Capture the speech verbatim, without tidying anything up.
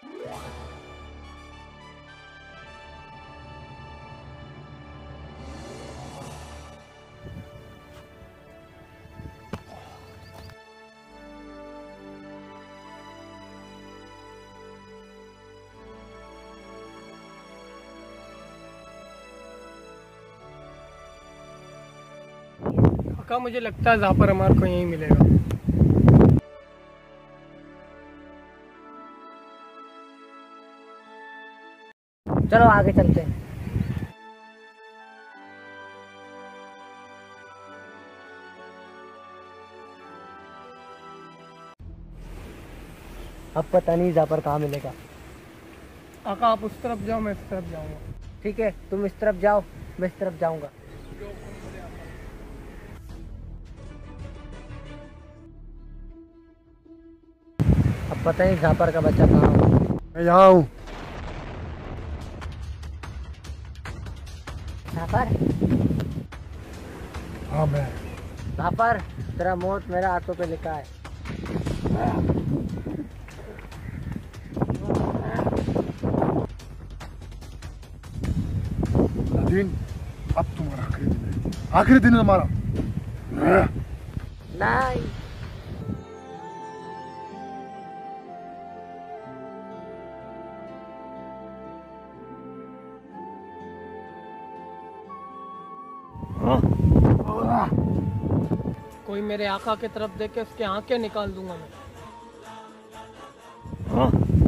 का मुझे लगता है जाफर हमारे को यहीं मिलेगा। चलो आगे चलते हैं। अब पता नहीं जाफर कहाँ मिलेगा। आका आप उस तरफ जाओ, मैं इस तरफ जाऊंगा। ठीक है, तुम इस तरफ जाओ, मैं इस तरफ जाऊंगा। अब पता नहीं जाफर का बच्चा कहाँ हो। मैं यहाँ हूँ। जाफर, हाँ मैं। जाफर, तेरा मौत मेरा हाथों पे लिखा है। दिन अब तुम्हारा आखिरी दिन है, आखिरी दिन है हमारा। नहीं। कोई मेरे आका की तरफ देख के उसके आंखें निकाल दूंगा मैं। हाँ।